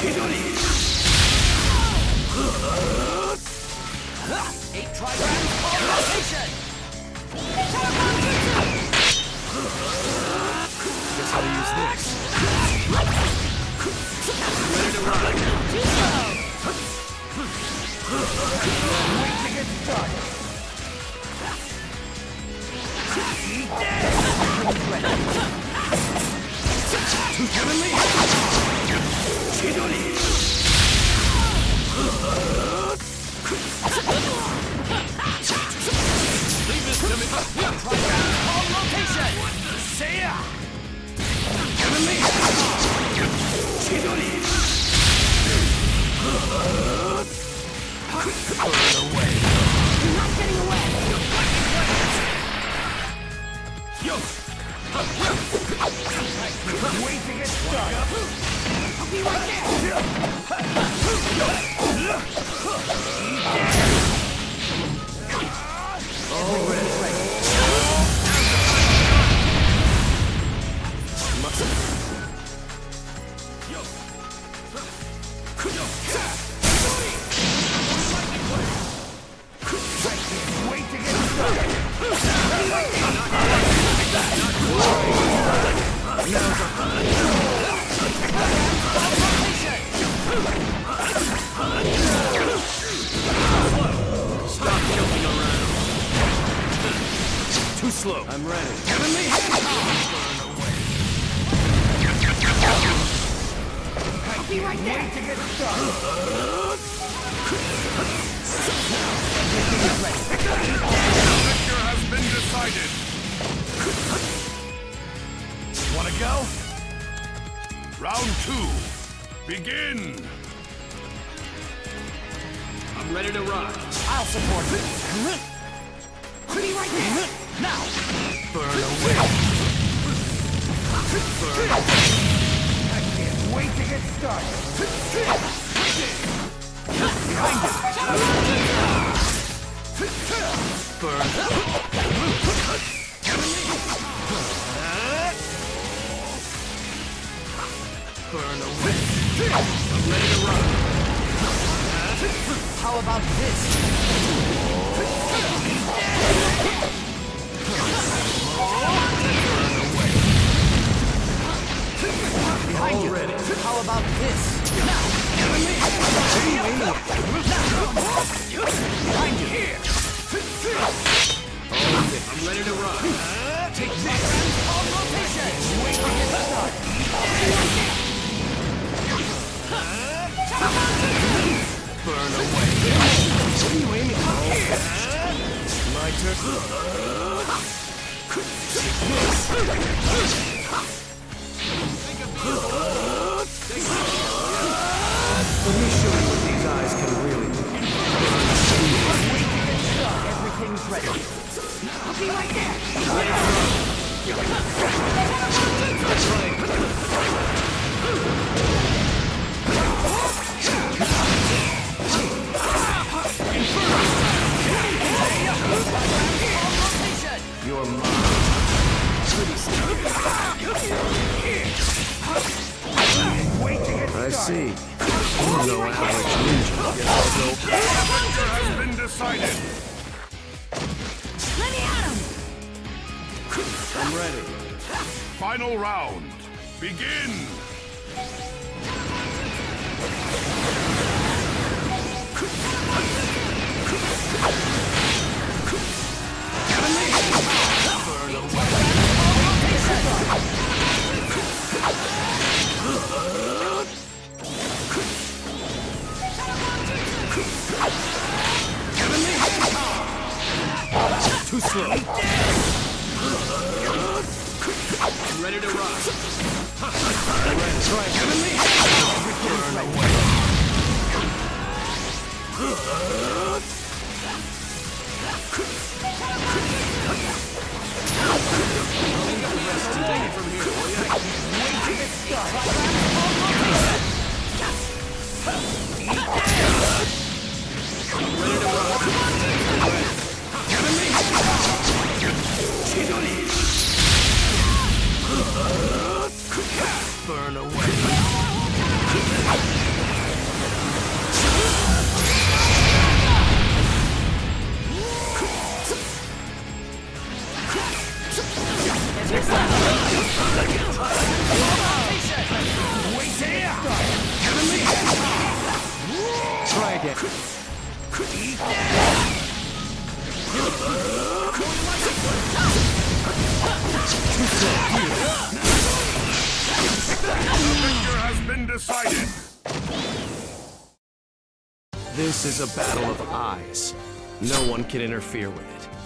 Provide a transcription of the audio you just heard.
8 trigrams call rotation! Guess how to use this. Ready to run. Too slow! Wait to get started. Too heavenly! Chidori! Leave this to me! Trigrams call rotation! Say ya! Heavenly! Chidori! Burn away! You're not getting away! Yo! Wait to get started. I'll be right there! Wait to get started. Stop joking around! Too slow. I'm ready. Heavenly! I'll be right there! Wait to get started. Victor has been decided. Wanna go? Round 2. Begin. I'm ready to rock. I'll support you! I'll be right there! Now! Burn away. Burn. I can't wait to get started. Burn. Burn away. I'm ready to rock. How about this? Behind you! Already. How about this? Now! Behind you! I'm ready to rock. Take this! On rotation! Wait to get started. Burn away. What are you aiming for? My turn. Let me show you what these eyes can really do. Everything's ready. I'll be right there! You're mine. Pretty scary. Wait to get I started. see. You're no average ninja. Victor has been decided. Let me at him! I'm ready. Final round. Begin. Burn away. Too slow. I'm ready to rock. I'm ready. Try heavenly. Burn away. Take it from here, will ya? Wait to get started. Ready to rock. Heavenly. Chidori. Burn away. chance. The victor has been decided. This is a battle of eyes. No one can interfere with it.